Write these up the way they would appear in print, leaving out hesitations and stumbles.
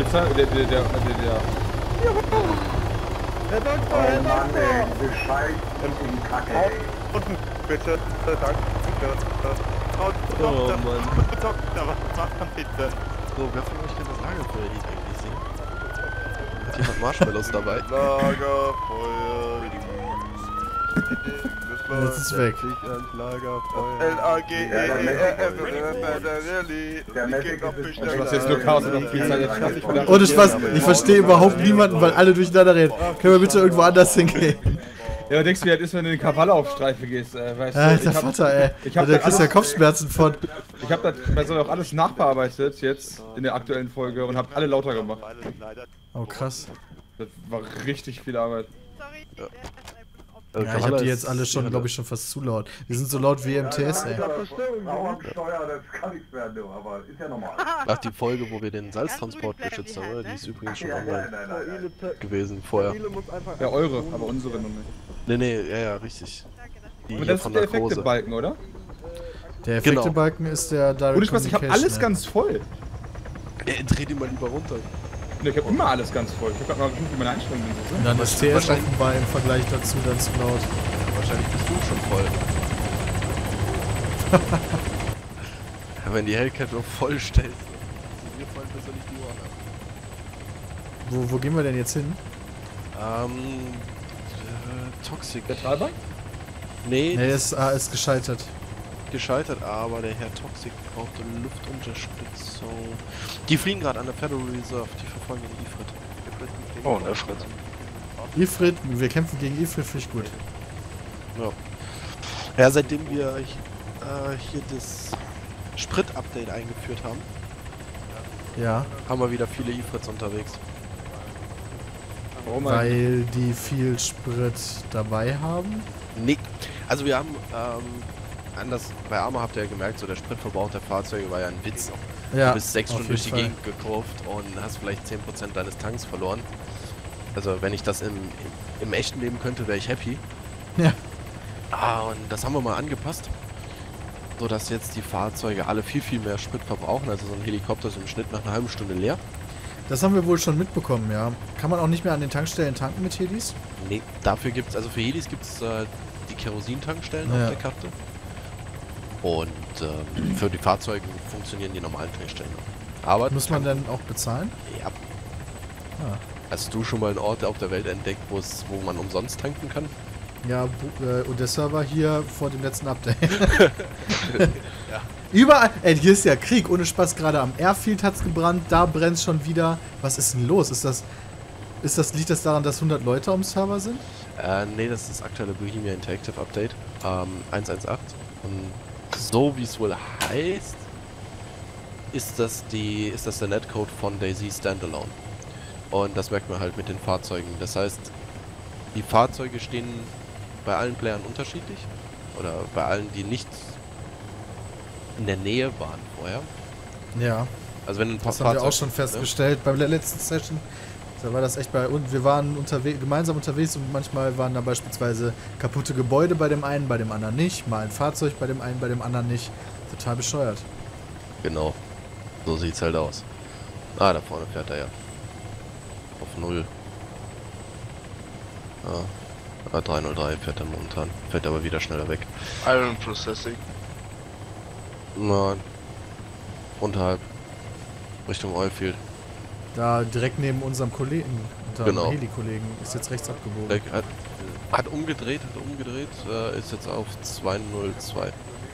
Polizei, der. Herr Doktor, Oh Herr Mann, ey, Doktor! Bescheid in Kacke, ey. Unten, bitte. Danke. Oh Mann. Doktor, was macht man bitte? So, wer von euch kennt das Lagerfeuer Lied eigentlich singen? Hat jemand Marshmallows dabei? Lagerfeuer. Jetzt ist es weg. Was jetzt nur Chaos und noch viel Zeit jetzt. Ohne Spaß, ich verstehe überhaupt niemanden, weil alle durcheinander reden. Können wir bitte irgendwo anders hingehen? Ja, aber denkst du, wie das ist, wenn du in die Kavalle auf Streife gehst, weißt du? Alter Vater, ey. Da kriegst du ja Kopfschmerzen von. Ich hab das auch alles nachbearbeitet jetzt in der aktuellen Folge und hab alle lauter gemacht. Oh krass. Das war richtig viel Arbeit. Ja, ich hab die jetzt alle schon, glaube ich, schon fast zu laut. Die sind so laut wie MTS, ey. Steuer, das kann nichts werden, aber ist ja normal. Ach, die Folge, wo wir den Salztransport geschützt haben, oder? Die ist übrigens schon online gewesen vorher. Ja, eure, aber unsere noch nicht. Nee, ja, richtig. Die Und hier das von ist der Narkose. Effektebalken, oder? Der Effektebalken ist der Direct Ohne Spaß, ich hab alles ne? ganz voll. Dreh die mal lieber runter. Ich hab immer alles ganz voll. Ich hab grad mal geguckt, wie meine Einstellungen sind. Und dann ist TS offenbar im Vergleich dazu dann zu laut. Ja, wahrscheinlich bist du schon voll. Ja, wenn die Hellcat noch voll stellst, wir fallen besser nicht die Ohren ab. Wo gehen wir denn jetzt hin? Toxic. Der Treiber? Nee, Ne, das ist gescheitert. gescheitert, aber der Herr Toxic brauchte Luftunterstützung. Die fliegen gerade an der Federal Reserve, die verfolgen den Ifrit. Oh, ein Ifrit. Ifrit, wir kämpfen gegen Ifrit, finde ich gut. Ja. Ja, seitdem wir hier das Sprit-Update eingeführt haben, Ja, haben wir wieder viele Ifrits unterwegs. Warum weil die viel Sprit dabei haben. Nee, also wir haben, bei Arma habt ihr ja gemerkt, so der Spritverbrauch der Fahrzeuge war ja ein Witz. Ja, Du bist 6 Stunden durch die Fall. Gegend gekurvt und hast vielleicht 10% deines Tanks verloren. Also wenn ich das im echten Leben könnte, wäre ich happy. Ja. Und das haben wir mal angepasst, sodass jetzt die Fahrzeuge alle viel, viel mehr Sprit verbrauchen. Also so ein Helikopter ist im Schnitt nach einer halben Stunde leer. Das haben wir wohl schon mitbekommen, ja. Kann man auch nicht mehr an den Tankstellen tanken mit Helis? Nee, dafür gibt's, also für Helis gibt's die Kerosintankstellen Ja. auf der Karte. Und für die Fahrzeuge funktionieren die normalen Tankstellen noch. Aber Muss man dann auch bezahlen? Ja. Ah. Hast du schon mal einen Ort auf der Welt entdeckt, wo man umsonst tanken kann? Ja, und der Server hier vor dem letzten Update. Ja. Überall, ey, hier ist ja Krieg, ohne Spaß, gerade am Airfield hat's gebrannt, da brennt's schon wieder. Was ist denn los? Liegt das daran, dass 100 Leute am Server sind? Nee, das ist das aktuelle Bohemia Interactive Update, 1.1.8. Und so wie es wohl heißt, ist das der Netcode von DayZ Standalone. Und das merkt man halt mit den Fahrzeugen. Das heißt, die Fahrzeuge stehen bei allen Playern unterschiedlich. Oder bei allen, die nicht in der Nähe waren vorher. Ja, Also wenn ein paar das haben wir auch Fahrzeuge, schon ne? festgestellt bei der letzten Session. Da war das echt und wir waren gemeinsam unterwegs und manchmal waren da beispielsweise kaputte Gebäude bei dem einen, bei dem anderen nicht. Mal ein Fahrzeug bei dem einen, bei dem anderen nicht. Total bescheuert. Genau. So sieht's halt aus. Ah, da vorne fährt er ja. Auf 0. Ah, 303 fährt er momentan. Fährt aber wieder schneller weg. Iron Processing. Na, unterhalb. Richtung Oilfield. Da direkt neben unserem Kollegen, unserem Genau. Heli-Kollegen, ist jetzt rechts abgebogen. Der hat umgedreht, ist jetzt auf 202.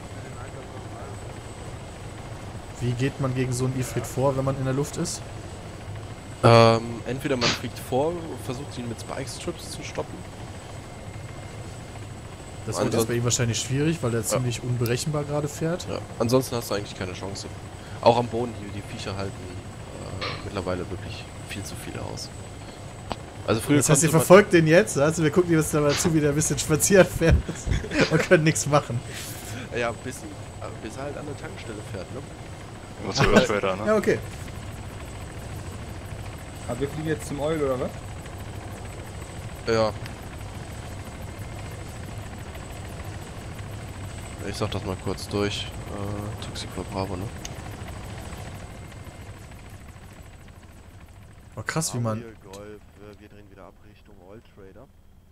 Wie geht man gegen so einen Ifrit vor, wenn man in der Luft ist? Entweder man fliegt vor, versucht ihn mit Spike-Strips zu stoppen. Das wird jetzt bei ihm wahrscheinlich schwierig, weil er ziemlich unberechenbar gerade fährt. Ja. Ansonsten hast du eigentlich keine Chance. Auch am Boden, die Viecher halten mittlerweile wirklich viel zu viele aus. Also früher Das heißt, ihr konnte man- verfolgt den jetzt, also wir gucken jetzt dabei zu, wie der ein bisschen spazieren fährt und können nichts machen. Ja, bis er halt an der Tankstelle fährt, ne? Was soll das später, ne? Ja, okay. Aber wir fliegen jetzt zum Oil, oder was? Ja. Ich sag das mal kurz durch. Toxic for Bravo, ne? Oh, krass, wie man... Golf, wir drehen wieder ab Richtung Oil Trader.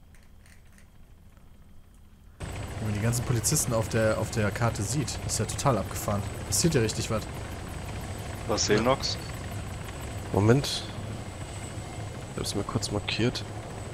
Wenn man die ganzen Polizisten auf der Karte sieht, ist ja total abgefahren. Passiert ja richtig was. Was Senox? Moment. Ich hab's mir kurz markiert.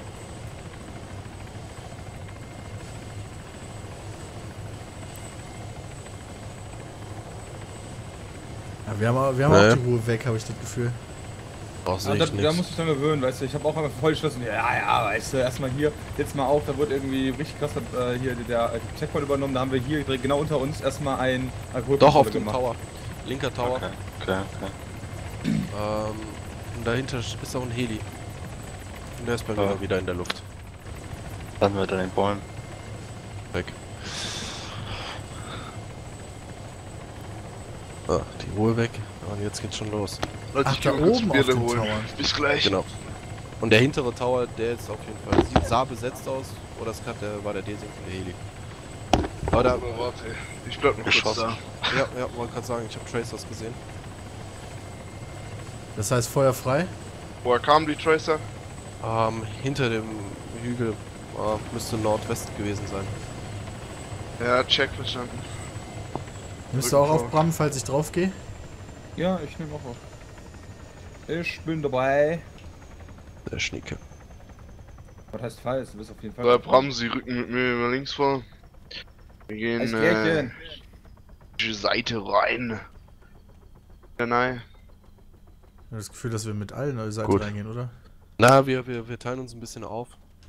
Ja, wir haben auch die Ruhe weg, habe ich das Gefühl. Auch sehe da, ich da nichts. muss ich dann gewöhnen, weißt du, ich habe auch einmal voll geschlossen, ja, weißt du, erstmal hier, jetzt mal auf, da wurde irgendwie richtig krass hier der Checkpoint übernommen, da haben wir hier direkt genau unter uns erstmal ein Doch, auf dem Tower. Linker Tower. Okay. Und dahinter ist auch ein Heli. Und der ist bei mir wieder in der Luft. Landen wir dann in den Bäumen. Weg. Die Ruhe weg. Und jetzt geht's schon los. Ach, da oben auf dem Tower. Bis gleich. Genau. Und der hintere Tower, der ist auf jeden Fall, sah besetzt aus. Oder es war der desinkende Heli. Aber da, Warte, ich bleib noch kurz da. ja, wollte gerade sagen, ich habe Tracers gesehen. Das heißt Feuer frei? Woher kamen die Tracer? Hinter dem Hügel müsste Nordwest gewesen sein. Ja, check, verstanden. Nimmst du auch auf Bram, falls ich drauf gehe? Ja, ich nehme auch auf. Ich bin dabei. Der Schnieke. Was heißt falsch? Du bist auf jeden Fall. Bram, Sie rücken mit mir immer links vor. Wir gehen die Seite rein. Ja, nein. Ich habe das Gefühl, dass wir mit allen neue Seiten Gut. reingehen, oder? Na, wir teilen uns ein bisschen auf.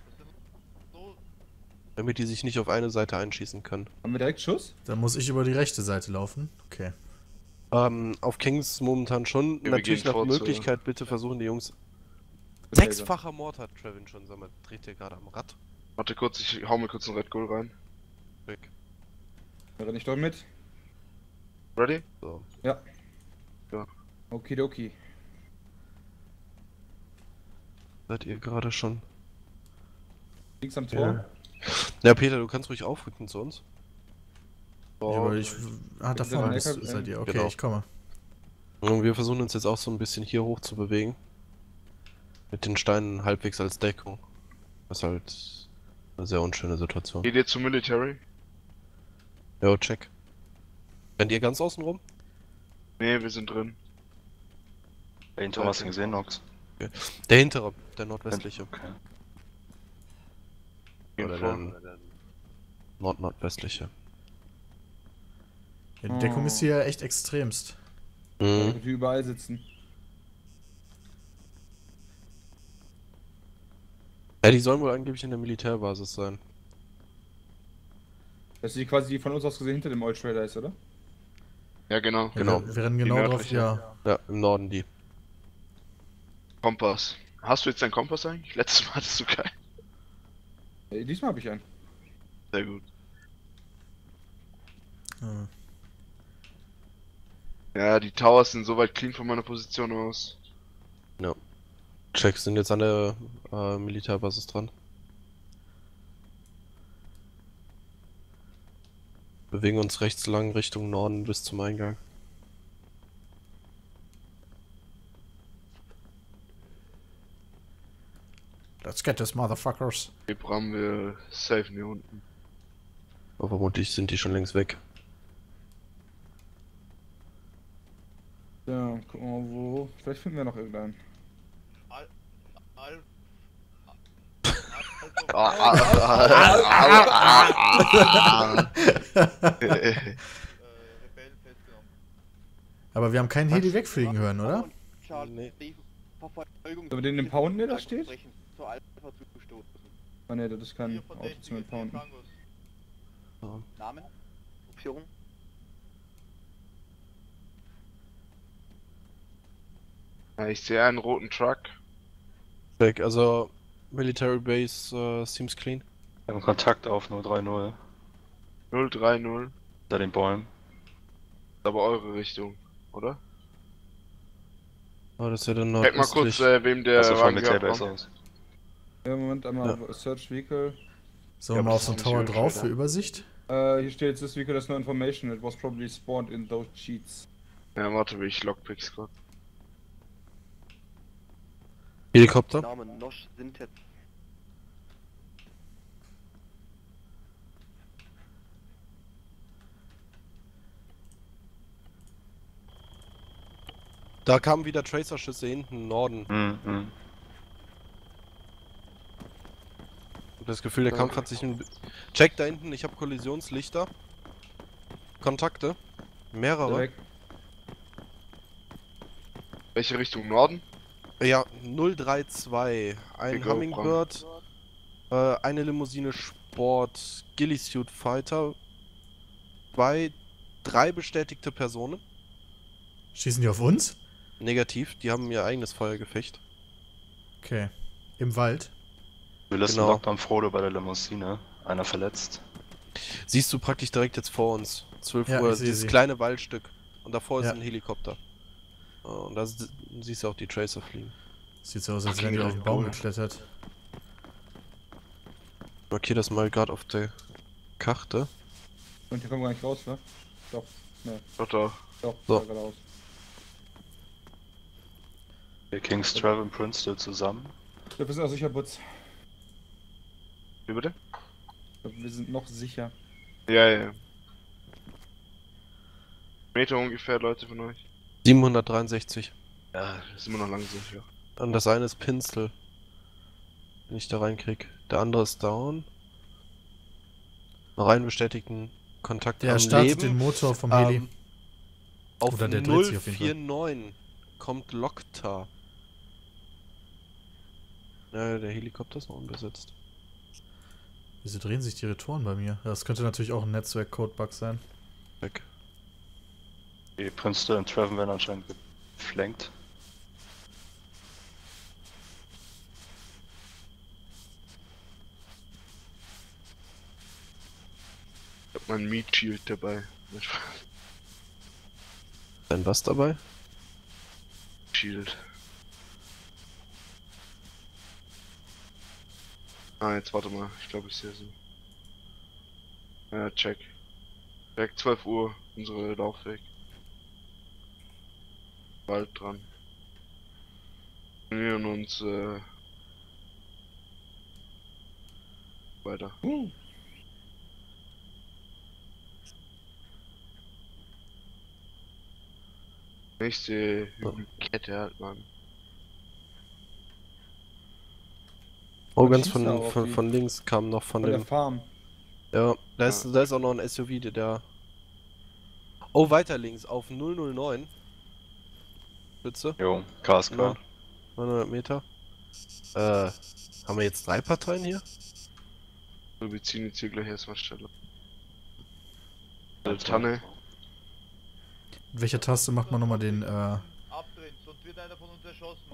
Damit die sich nicht auf eine Seite einschießen können. Haben wir direkt Schuss? Dann muss ich über die rechte Seite laufen. Okay. Auf Kings momentan schon. wir Natürlich gehen nach vor zu- Möglichkeit bitte versuchen die Jungs. Okay, Sechsfacher Mord hat Trevin schon, sag mal, dreht der gerade am Rad. Warte kurz, ich hau mir kurz einen Red Bull rein. Weg. Da renn ich doch mit. Ready? So. Okidoki. Seid ihr gerade schon? Links am Tor. Ja, Peter, du kannst ruhig aufrücken zu uns. Ja, aber da vorne Neckar- seid ihr. Okay, genau. ich komme. Und wir versuchen uns jetzt auch so ein bisschen hier hoch zu bewegen. Mit den Steinen halbwegs als Deckung. Das ist halt eine sehr unschöne Situation. Geht ihr zum Military? Jo, check. Rennt ihr ganz außen rum? Nee, wir sind drin. Den Thomas gesehen, Nox. Der hintere, der nordwestliche. Okay. Gehen Oder vor. der nordwestliche. Ja, die Deckung ist hier echt extremst. Mhm. Die überall sitzen. Ja, die sollen wohl angeblich in der Militärbasis sein. Das ist die quasi die von uns aus gesehen hinter dem Oil Trader ist, oder? Ja, genau. Ja, Genau. Wir rennen genau Die drauf, nördliche. ja. Ja, im Norden die. Kompass. Hast du jetzt deinen Kompass eigentlich? Letztes Mal hattest du keinen. Diesmal habe ich einen. Sehr gut. Ja. Ja, die Towers sind soweit clean von meiner Position aus. Checks sind jetzt an der Militärbasis dran. Bewegen uns rechts lang Richtung Norden bis zum Eingang. Let's get this motherfuckers. Hier Bram, wir safen hier unten. Aber vermutlich sind die schon längst weg. Ja, gucken wir mal wo. Vielleicht finden wir noch irgendeinen. Aber wir haben keinen Heli wegfliegen hören, oder? Nee. Sollen wir den impound, der da steht? Zur Alpha zugestoßen. Ah ne, das ist kein Auto zum Impounden. Namen? Führung? Ja, ich sehe einen roten Truck. Check, also Military Base seems clean. Wir haben Kontakt auf 030. 030. Hinter den Bäumen. Ist aber eure Richtung, oder? Oh, das ist ja dann Check mal kurz, nordöstlich. wem der Also von Wagen Militär gehört. besser aus. Ja, Moment, einmal Search Vehicle. Sollen wir mal auf so einen Tower drauf für Übersicht? Hier steht, this vehicle has no information, it was probably spawned in those cheats. Ja, warte, ich Lockpicks gerade. Helikopter. Name Nosh Sintet. Da kamen wieder Tracer-Schüsse hinten im Norden. Mhm. Und das Gefühl, der Kampf hat sich ein... Check da hinten, ich habe Kollisionslichter. Kontakte. Mehrere. Direkt. Welche Richtung? Norden? Ja, 032. Ein Go, Hummingbird. Eine Limousine Sport. Ghillie-Suit Fighter. 3 bestätigte Personen. Schießen die auf uns? Negativ, die haben ihr eigenes Feuergefecht. Okay. Im Wald. Wir lassen Genau. Lockdown Frodo bei der Limousine. Einer verletzt. Siehst du praktisch direkt jetzt vor uns. 12 Ja, Uhr, ich sehe dieses sie. kleine Waldstück. Und davor Ja. ist ein Helikopter. Und da siehst du auch die Tracer fliegen. Sieht so aus, als wären die auf den Baum geklettert. Ich markiere das mal gerade auf der Karte. Und hier kommen wir gar nicht raus, ne? Doch. Ne, Doch, doch. doch, So. da geradeaus. Wir Kings Travel und Princeton zusammen. Ich glaube, wir sind auch sicher, Butz. Wie bitte? Ich glaube, wir sind noch sicher. Ja. Meter ungefähr, Leute von euch. 763. Ja, das ist immer noch lang so, ja. Und das eine ist Pinsel. Wenn ich da reinkrieg. Der andere ist down. Noch einen bestätigten Kontakt Der am startet Leben. den Motor vom Heli. Auf Oder der dreht sich auf jeden Fall. 049 kommt Lokta. Ja, der Helikopter ist noch unbesetzt. Wieso drehen sich die Retoren bei mir? Das könnte natürlich auch ein Netzwerk-Code-Bug sein. Weg. Die Princeton und Traven werden anscheinend geflankt. Ich hab mein Meat Shield dabei. Dein was dabei? Shield. Ah, jetzt warte mal. Ich glaube, ich sehe sie. Ja, check. Check, 12 Uhr, unsere Laufweg. Bald dran. Wir nähern uns, weiter. Nächste Kette halt, Mann. Oh, Man ganz schießt da auf die- von links kam noch von Von der dem... Farm. Ja, da ist auch noch ein SUV, der... Oh, weiter links, auf 009. Spitze, Jo, KSK. Ja. 900 Meter. Haben wir jetzt 3 Parteien hier? So, wir ziehen jetzt hier gleich erstmal Stelle. Tanne. Mit welcher Taste macht man nochmal den Abdrehen, sonst wird einer von uns erschossen.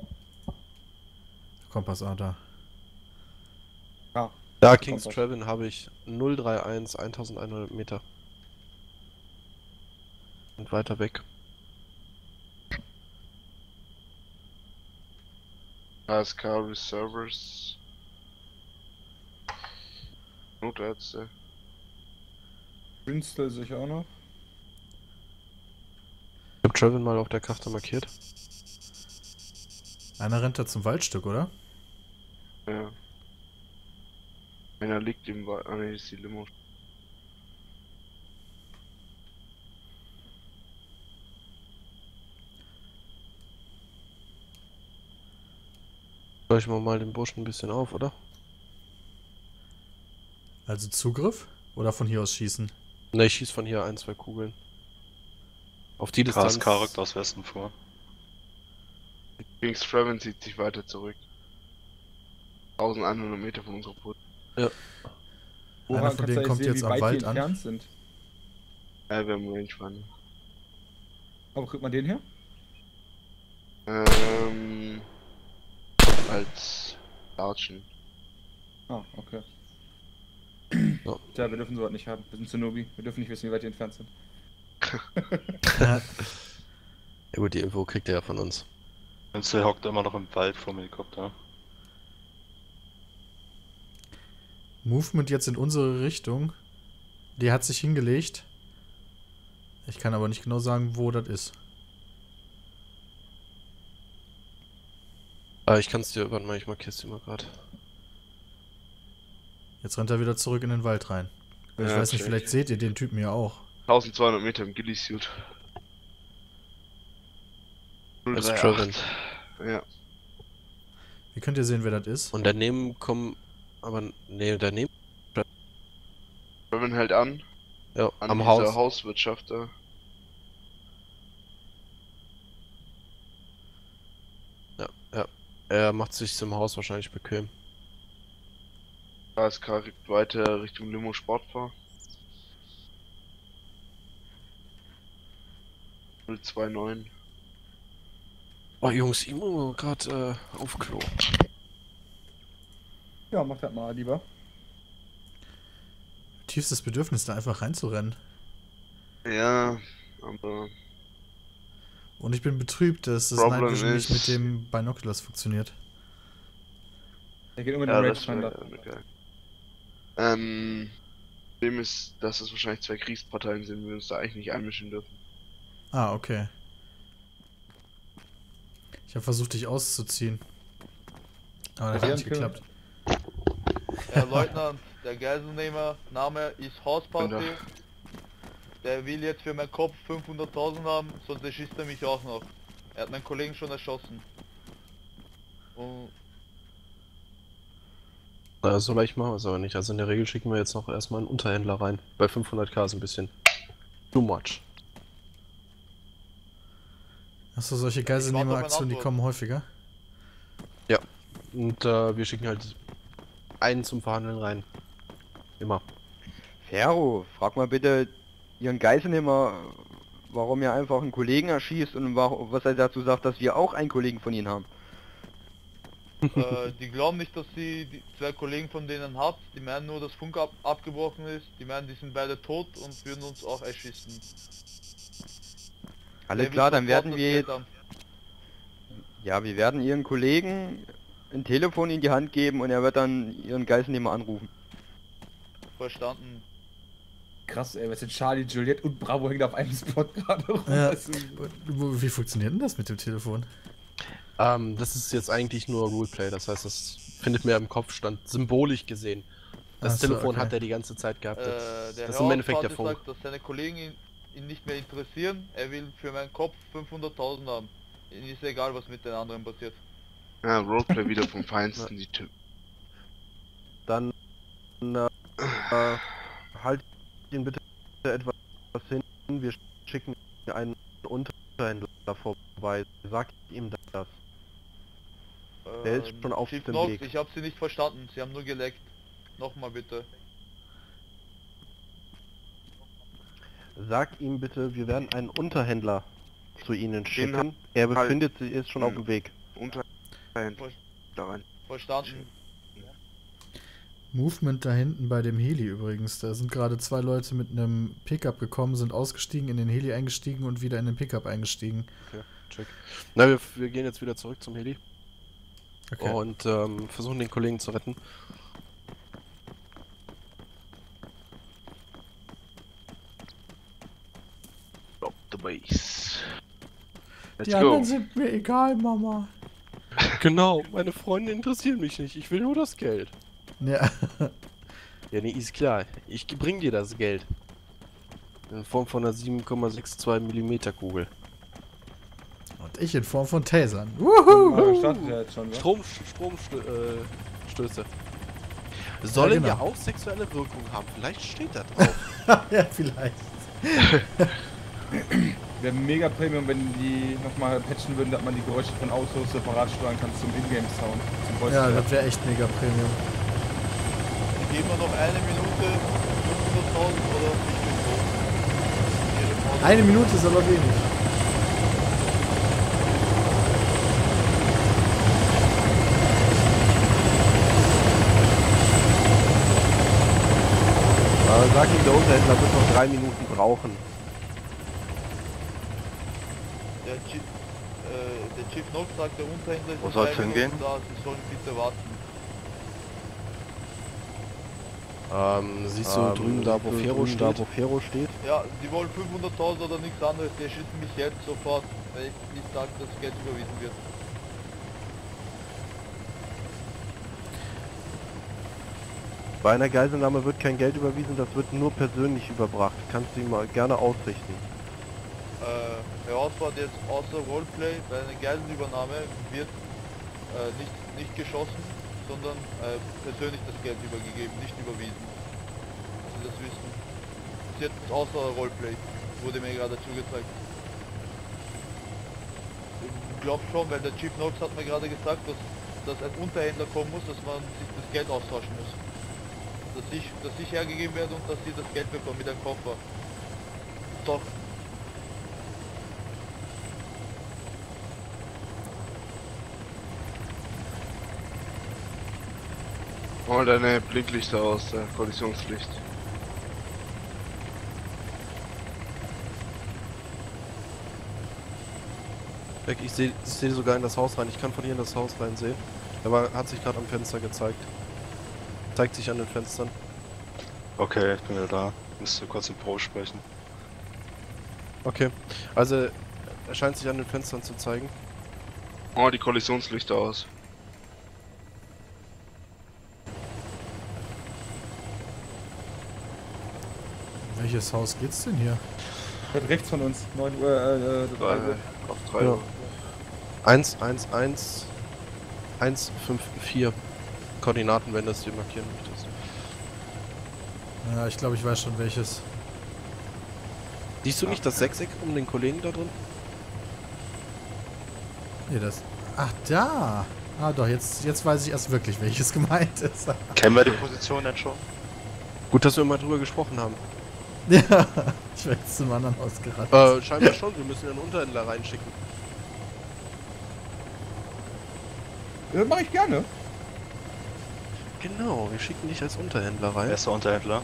Kompass A da? Ja. Da, Kings Kompass. Trevin habe ich 031, 1100 Meter. Und weiter weg. ASK Reservers. Notärzte. Princeton sicher auch noch. Ich habe Trevin mal auf der Karte markiert. Einer rennt da zum Waldstück, oder? Ja. Einer liegt im Wald. Ah, ne, ist die Limo. Leuchten wir mal den Burschen ein bisschen auf, oder? Also Zugriff? Oder von hier aus schießen? Ne, ich schieß von hier 1, 2 Kugeln. Auf die Distanz. KSK rückt aus Westen vor. Kings Traven zieht sich weiter zurück. 1100 Meter von unserer Put. Einer Woran von kannst du denen eigentlich kommt sehen, jetzt wie am weit Wald die an. entfernt sind? Ja, wir haben Range. Aber kriegt man den her? Als Latschen. Ah, okay. So. Tja, wir dürfen sowas nicht haben. Wir sind Zunobi. Wir dürfen nicht wissen, wie weit die entfernt sind. Ja gut, die Info kriegt er ja von uns. Princeton hockt immer noch im Wald vom Helikopter. Movement jetzt in unsere Richtung. Der hat sich hingelegt. Ich kann aber nicht genau sagen, wo das ist. Ich kann's dir, warte mal, ich markier's dir mal gerade. Jetzt rennt er wieder zurück in den Wald rein. Ich Ja, weiß nicht, check. vielleicht seht ihr den Typen ja auch. 1200 Meter im Ghillie-Suit. Als 038. Trevin. Ja. Wie könnt ihr sehen, wer das ist? Und daneben kommen, aber, nee, daneben, Trevin hält an. ja, An am dieser Haus. Hauswirtschaft da. Ja, ja. Er macht sich im Haus wahrscheinlich bequem. ASK rückt weiter Richtung Limo Sportfahr. 029. Oh Jungs, ich muss gerade auf Klo. Ja, mach das mal lieber. Tiefstes Bedürfnis, da einfach reinzurennen. Ja, aber Und ich bin betrübt, dass das Problem Night Vision nicht mit ist- dem Binoculars funktioniert. Der geht immer ja, in den das Rangefinder. wäre geil. Dem ist, dass es wahrscheinlich zwei Kriegsparteien sind, wir uns da eigentlich nicht einmischen dürfen. Ah, okay. Ich habe versucht, dich auszuziehen. Aber das hat nicht Killen. geklappt. Herr Leutnant, der Geiselnehmer, Name ist Hausparty. Ja. Der will jetzt für meinen Kopf 500.000 haben, sonst erschießt er mich auch noch. Er hat meinen Kollegen schon erschossen. Und So leicht machen wir es aber nicht. Also in der Regel schicken wir jetzt noch erstmal einen Unterhändler rein. Bei 500k ist ein bisschen too much. Achso, solche warte auf Geiselnehmeraktionen, die meine kommen häufiger. Und wir schicken halt einen zum Verhandeln rein. Immer. Ferro, frag mal bitte Ihren Geiselnehmer, warum er einfach einen Kollegen erschießt und was er dazu sagt, dass wir auch einen Kollegen von Ihnen haben. die glauben nicht, dass sie die zwei Kollegen von denen hat. Die meinen nur, dass Funk abgebrochen ist. Die meinen, die sind beide tot und würden uns auch erschießen. Alles Der klar, will dann sofort werden das wir Geld jetzt, haben. ja, wir werden Ihren Kollegen ein Telefon in die Hand geben und er wird dann Ihren Geiselnehmer anrufen. Verstanden. Krass, ey, was sind Charlie, Juliette und Bravo hängt auf einem Spot gerade rum. Ja. Das ist- Wie funktioniert denn das mit dem Telefon? Das ist jetzt eigentlich nur Roleplay. Das heißt, das findet mir im Kopf stand, symbolisch gesehen. Das Ach so, Telefon okay. hat er die ganze Zeit gehabt. Der Das ist im Endeffekt der Hausparty Funk. sagt, dass seine Kollegen ihn nicht mehr interessieren. Er will für meinen Kopf 500.000 haben. Ihm ist egal, was mit den anderen passiert. Ja, Roleplay wieder vom Feinsten, die Typen. Dann halt ihn bitte etwas hin. Wir schicken einen Unterhändler vorbei. Sagt ihm das. Der ist schon auf Chief dem Knox, Weg. ich habe Sie nicht verstanden. Sie haben nur geleckt. Nochmal bitte. Sagt ihm bitte, wir werden einen Unterhändler zu Ihnen Den schicken. Er befindet sich, ist schon auf dem Weg. Unterhändler rein. Verstanden. Movement da hinten bei dem Heli übrigens. Da sind gerade zwei Leute mit einem Pickup gekommen, sind ausgestiegen, in den Heli eingestiegen und wieder in den Pickup eingestiegen. Okay, check. Na, wir gehen jetzt wieder zurück zum Heli. Okay. Und versuchen den Kollegen zu retten. Drop the base. Let's Die go. anderen sind mir egal, Mama. Genau, meine Freunde interessieren mich nicht. Ich will nur das Geld. Ja. Ja, nee, ist klar. Ich bring dir das Geld. In Form von einer 7,62 mm Kugel. Und ich in Form von Tasern. Ah, Wuhu! startet ja jetzt schon, wa? Stromstöße. Sollen genau. ja auch sexuelle Wirkung haben. Vielleicht steht da drauf. Ja, vielleicht. Wäre mega Premium, wenn die nochmal patchen würden, dass man die Geräusche von Autos separat steuern kann zum Ingame-Sound. Zum Voice Ja, Chat. das wäre echt mega Premium. Geben wir noch eine Minute, 500.000 oder ich bin tot. Ihre Pause. Eine Minute ist aber wenig. Sag ihm, der Unterhändler wird noch 3 Minuten brauchen. Der Chief Knox sagt, der Unterhändler ist Wo in soll's 3 Minuten hingehen? da, Sie sollen bitte warten. Siehst du drüben da, wo Fero steht? Da, wo Fero steht. Ja, die wollen 500.000 oder nichts anderes, die erschießen mich jetzt sofort, wenn ich nicht sage, dass Geld überwiesen wird. Bei einer Geiselnahme wird kein Geld überwiesen, das wird nur persönlich überbracht. Kannst du ihm mal gerne ausrichten. Herr Hausfahrt, jetzt außer Roleplay, bei einer Geiselübernahme wird nicht geschossen, sondern persönlich das Geld übergegeben, nicht überwiesen. Dass Sie das wissen. Das ist jetzt außer Roleplay, wurde mir gerade zugezeigt. Ich glaube schon, weil der Chief Knox hat mir gerade gesagt, dass ein Unterhändler kommen muss, dass man sich das Geld austauschen muss. Dass ich hergegeben werde und dass sie das Geld bekommen mit einem Koffer. Doch. Hol deine Blinklichter aus, der Kollisionslicht. Ich sehe sogar in das Haus rein. Ich kann von hier in das Haus rein sehen. Aber hat sich gerade am Fenster gezeigt. Zeigt sich an den Fenstern. Okay, ich bin wieder da. Müsste kurz im Pro sprechen. Okay. Also, er scheint sich an den Fenstern zu zeigen. Oh, die Kollisionslichter aus. Welches Haus geht's denn hier? Rechts von uns, 9 Uhr, 3 Uhr. Auf 3 Ja. Uhr. 111 154 Koordinaten, wenn das dir markieren möchtest. Ja, ich glaube, ich weiß schon welches. Siehst du nicht das Sechseck um den Kollegen da drin? Nee, das... Ach, da! Ah doch, jetzt weiß ich erst wirklich, welches gemeint ist. Kennen wir die Position denn schon? Gut, dass wir mal drüber gesprochen haben. Ja, ich werde jetzt zum anderen ausgeraten. Scheinbar schon, wir müssen einen Unterhändler reinschicken. Ja, mach ich gerne. Genau, wir schicken dich als Unterhändler rein. Wer ist der Unterhändler?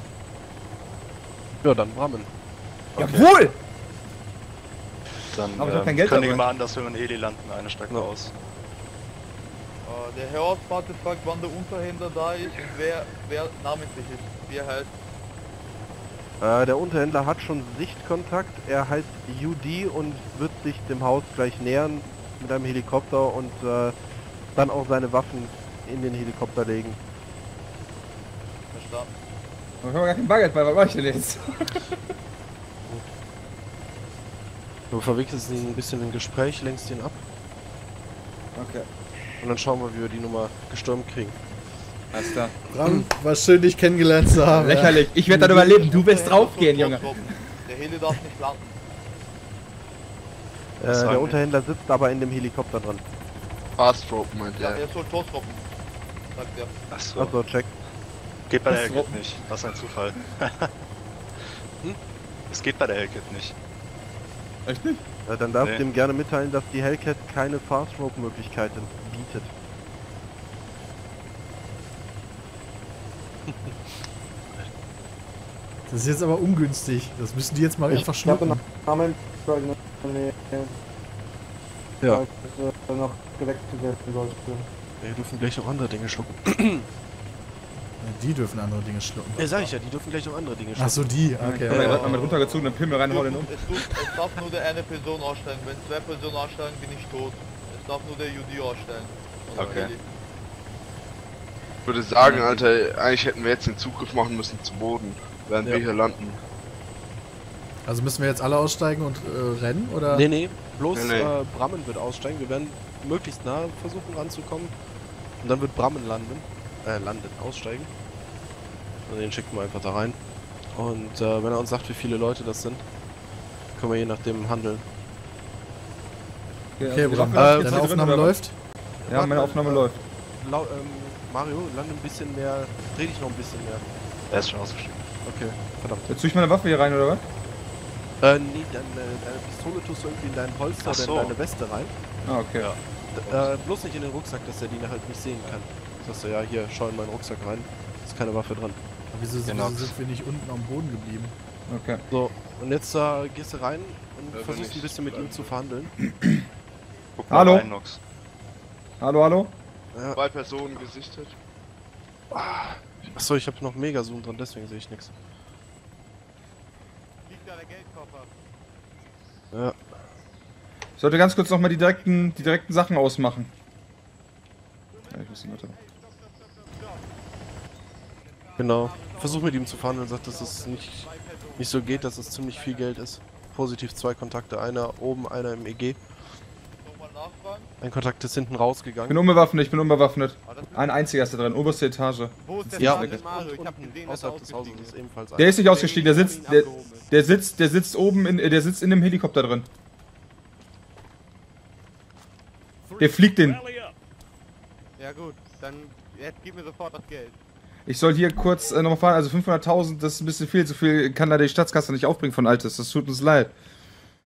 Ja, dann Brammen. Jawohl! Dann Aber ich hab kein Geld kündige dabei. mal an, dass wir in Heli landen, eine Strecke Ja. aus. Der Herr Hausfahrt fragt, wann der Unterhändler da ist und wer namentlich ist. Wie er heißt. Der Unterhändler hat schon Sichtkontakt. Er heißt UD und wird sich dem Haus gleich nähern mit einem Helikopter und dann auch seine Waffen in den Helikopter legen. Verstanden. Aber ich hab gar kein Baguette bei, was mach ich denn jetzt? Du verwickelst ihn ein bisschen in Gespräch, lenkst ihn ab Okay, und dann schauen wir, wie wir die Nummer gestürmt kriegen. alles klar. Bram, war schön, dich kennengelernt zu haben. Lächerlich, ich werde dann überleben, du wirst draufgehen, Junge. Der Heli darf nicht landen. Was sagen Der die? Unterhändler sitzt aber in dem Helikopter dran. Fast Rope meint Ja, er. er soll Toastroppen, sagt er. Achso, Achso, check. geht bei der Das Hellcat nicht. Was ein Zufall. Es geht bei der Hellcat nicht. Echt nicht? Dann darfst Nee. du ihm gerne mitteilen, dass die Hellcat keine Fast-Rope-Möglichkeiten bietet. Das ist jetzt aber ungünstig. Das müssen die jetzt mal einfach schlucken. Ja. noch gewechselt werden sollte. Wir dürfen gleich noch andere Dinge schlucken. Die dürfen andere Dinge schlucken. Ja, sag ich ja, die dürfen gleich noch andere Dinge schlucken. Achso, die, Ich hab okay. mir gerade mal mit runtergezogenen Pimmel reinhauen um. Es darf nur der eine Person aussteigen. Wenn 2 Personen aussteigen, bin ich tot. Es darf nur der UD aussteigen. Und der Okay. Heli. Ich würde sagen, Alter, eigentlich hätten wir jetzt den Zugriff machen müssen zu Boden, während wir hier landen. Also müssen wir jetzt alle aussteigen und rennen, oder? Nee, bloß Nee. Brammen wird aussteigen. Wir werden möglichst nah versuchen ranzukommen. Und dann wird Brammen aussteigen. Und den schicken wir einfach da rein. Und wenn er uns sagt, wie viele Leute das sind, können wir je nachdem handeln. Okay, Bram, Waffe, deine Aufnahme läuft? Ja, meine Aufnahme läuft. Mario, lande ein bisschen mehr, dreh dich noch ein bisschen mehr. Er ist schon ausgestiegen. Okay, verdammt. Jetzt tue ich meine Waffe hier rein, oder was? Nee, deine Pistole tust du irgendwie in dein Holster Ach oder so. in deine Weste rein. Ah, okay. Ja. Bloß nicht in den Rucksack, dass der die halt nicht sehen kann. Sagst du, ja, hier, schau in meinen Rucksack rein. Ist keine Waffe dran. Wieso Genau. sind wir nicht unten am Boden geblieben? Okay. So, und jetzt gehst du rein und wenn versuchst ich ein bisschen mit ihm bleiben zu verhandeln. Guck mal Hallo? rein, Nox. Hallo, hallo? Ja. 2 Personen gesichtet. Achso, ich habe noch Mega-Zoom dran, deswegen sehe ich nichts. Liegt da der Geldkoffer? Ja. Ich sollte ganz kurz nochmal die direkten Sachen ausmachen. Ja, ich muss die Mutter. Genau. Versuch mit ihm zu verhandeln, sagt, dass es nicht so geht, dass es ziemlich viel Geld ist. Positiv 2 Kontakte, einer oben, einer im EG. Nochmal nachfragen. Ein Kontakt ist hinten rausgegangen. Ich bin unbewaffnet. Ein einziger ist da drin, oberste Etage. Wo ist der Ja, Star Mario? Ich hab gesehen, dass er außerhalb des Hauses ausgestiegen ist ist. ebenfalls Der einer. ist nicht ausgestiegen, der sitzt oben der sitzt in dem Helikopter drin. Der fliegt den. Ja gut, dann jetzt gib mir sofort das Geld. Ich soll hier kurz nochmal fahren, also 500.000, das ist ein bisschen viel, so viel kann leider die Staatskasse nicht aufbringen von Altes, das tut uns leid.